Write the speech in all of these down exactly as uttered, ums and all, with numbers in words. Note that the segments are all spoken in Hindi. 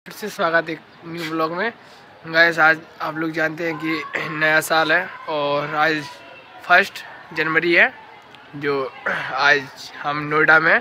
फिर से स्वागत एक न्यू ब्लॉग में। गाइस आज आप लोग जानते हैं कि नया साल है और आज फर्स्ट जनवरी है। जो आज हम नोएडा में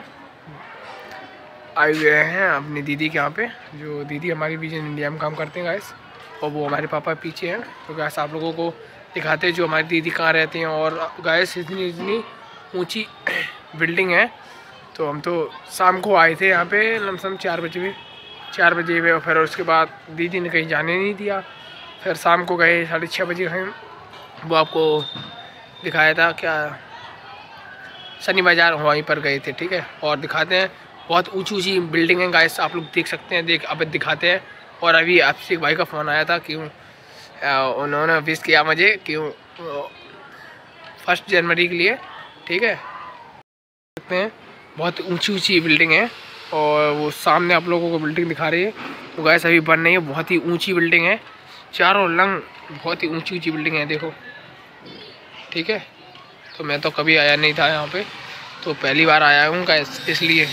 आए हुए हैं अपनी दीदी के यहाँ पे। जो दीदी हमारी विजन इंडिया में काम करते हैं गाइस, और वो हमारे पापा पीछे हैं। तो गाइस आप लोगों को दिखाते हैं जो हमारी दीदी कहाँ रहती हैं। और गाइस इतनी इतनी ऊँची बिल्डिंग है। तो हम तो शाम को आए थे यहाँ पे लमसम चार बजे में चार बजे में फिर उसके बाद दीदी ने कहीं जाने नहीं दिया। फिर शाम को गए साढ़े छः बजे गए, वो आपको दिखाया था क्या, सनी बाज़ार वहीं पर गए थे। ठीक है, और दिखाते हैं बहुत ऊंची ऊंची बिल्डिंग है गाइस, आप लोग देख सकते हैं। देख अब दिखाते हैं। और अभी आपसे एक भाई का फ़ोन आया था, क्यों उन्होंने विश किया मुझे, क्यों फर्स्ट जनवरी के लिए। ठीक है, देखते हैं बहुत ऊंची ऊंची बिल्डिंग है और वो सामने आप लोगों को बिल्डिंग दिखा रही है। तो गैस अभी बन रही है, बहुत ही ऊंची बिल्डिंग है, चारों लंग बहुत ही ऊंची ऊंची बिल्डिंग है, देखो। ठीक है, तो मैं तो कभी आया नहीं था यहाँ पे, तो पहली बार आया हूँ गैस, इसलिए।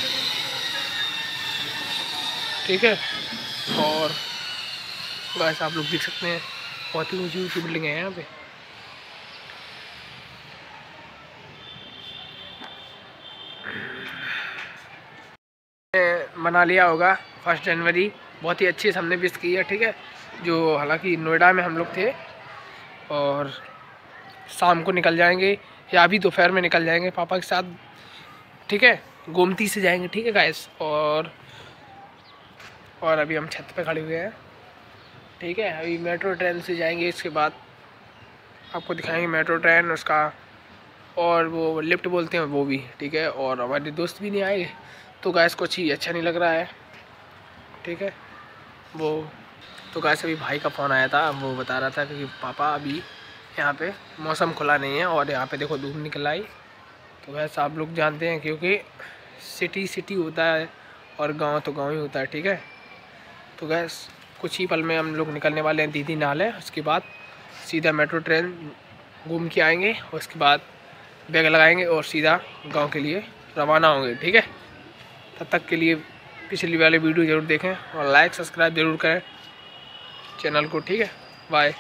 ठीक है, और गैस आप लोग देख सकते हैं बहुत ही ऊंची ऊंची बिल्डिंग है यहाँ पे। मना लिया होगा फर्स्ट जनवरी, बहुत ही अच्छे से हमने विश की है। ठीक है, जो हालांकि नोएडा में हम लोग थे और शाम को निकल जाएंगे या अभी दोपहर में निकल जाएंगे पापा के साथ। ठीक है, गोमती से जाएंगे। ठीक है गाइस, और और अभी हम छत पे खड़े हुए हैं। ठीक है, अभी मेट्रो ट्रेन से जाएंगे, इसके बाद आपको दिखाएंगे मेट्रो ट्रेन उसका, और वो लिफ्ट बोलते हैं वो भी। ठीक है, और हमारे दोस्त भी नहीं आए तो गैस कुछ ही अच्छा नहीं लग रहा है। ठीक है, वो तो गैस अभी भाई का फ़ोन आया था, वो बता रहा था कि पापा अभी यहाँ पे मौसम खुला नहीं है और यहाँ पे देखो धूप निकल आई। तो गैस आप लोग जानते हैं क्योंकि सिटी सिटी होता है और गांव तो गांव ही होता है। ठीक है, तो गैस कुछ ही पल में हम लोग निकलने वाले हैं दीदी नाले, उसके बाद सीधा मेट्रो ट्रेन घूम के आएंगे और उसके बाद बैग लगाएंगे और सीधा गाँव के लिए रवाना होंगे। ठीक है, तब तक के लिए पिछली वाले वीडियो ज़रूर देखें और लाइक सब्सक्राइब ज़रूर करें चैनल को। ठीक है, बाय।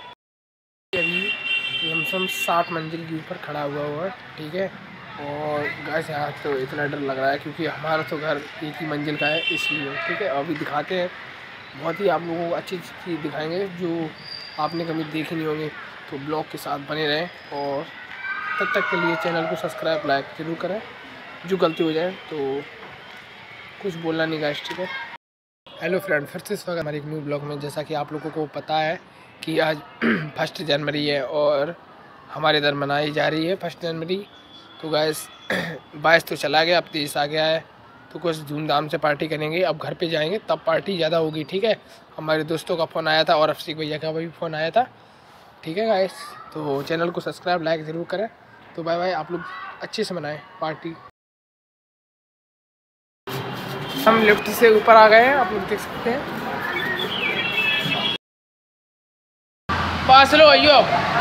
अभी लमसम सात मंजिल के ऊपर खड़ा हुआ हुआ है। ठीक है, और गाइस यहाँ तो इतना डर लग रहा है क्योंकि हमारा तो घर एक ही मंजिल का है, इसलिए। ठीक है, अभी दिखाते हैं, बहुत ही आप लोगों को अच्छी चीज़ दिखाएंगे जो आपने कभी देखी नहीं होंगी। तो ब्लॉग के साथ बने रहें और तब तक के लिए चैनल को सब्सक्राइब लाइक ज़रूर करें। जो गलती हो जाए तो कुछ बोलना नहीं गाइस। ठीक है, हेलो फ्रेंड, फिर से स्वागत हमारे एक न्यू ब्लॉग में। जैसा कि आप लोगों को पता है कि आज फर्स्ट जनवरी है और हमारे इधर मनाई जा रही है फर्स्ट जनवरी। तो गाइस बाईस तो चला गया, अब तेईस आ गया है, तो कुछ धूमधाम से पार्टी करेंगे। अब घर पे जाएंगे तब पार्टी ज़्यादा होगी। ठीक है, हमारे दोस्तों का फ़ोन आया था और अफसीक भैया का भी फ़ोन आया था। ठीक है गाइस, तो चैनल को सब्सक्राइब लाइक ज़रूर करें। तो बाय बाय, आप लोग अच्छे से मनाएँ पार्टी। हम लिफ्ट से ऊपर आ गए हैं, आप लोग देख सकते हैं। पास लो आइयो,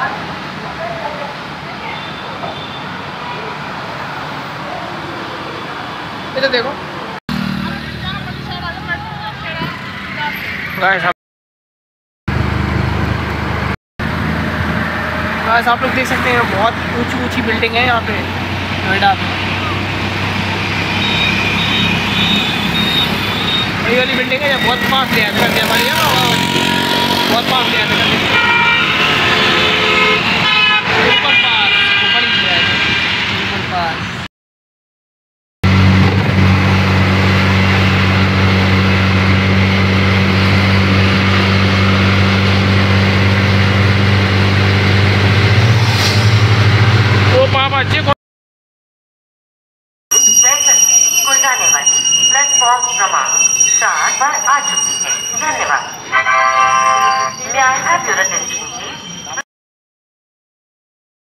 इधर देखो गाइस, गाइस आप लोग देख सकते हैं बहुत ऊंची ऊंची बिल्डिंग है यहाँ पे नोएडा में। ये वाली बिल्डिंग है, बहुत पास ले आते करते हमारी, बहुत पास ले आते करते।